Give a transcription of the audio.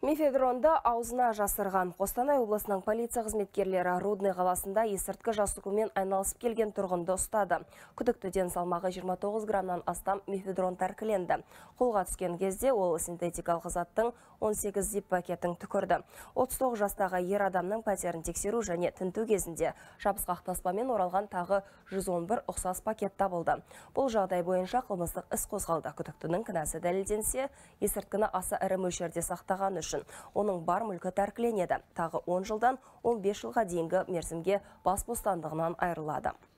Мефедронды аузына жасырған. Қостанай облысының полиция қызметкерлері Рудный қаласында есірткі жасығумен айналысып келген тұрғынды ұстады. Күдіктіден салмағы 29 граммнан астам мефедрон тәркіленді. Қолға түскен кезде ол синтетикалық заттың 18 зип пакетін түкірді. 39 жастағы ер адамның пәтерін тексеру және тінту кезінде жабысқақ таспамен оралған тағы 111 ұқсас пакет табылды. Бұл жағдай бойынша қылмыстық іс қозғалды. Күдіктінің кінәсі дәлелденсе, есірткіні аса ірі мөлшерде сақтаған үшін оның бар мүлкі тәркіленеді. Тағы 10 жылдан 15 жылға дейінгі мерзімге бас бостандығынан айырылады.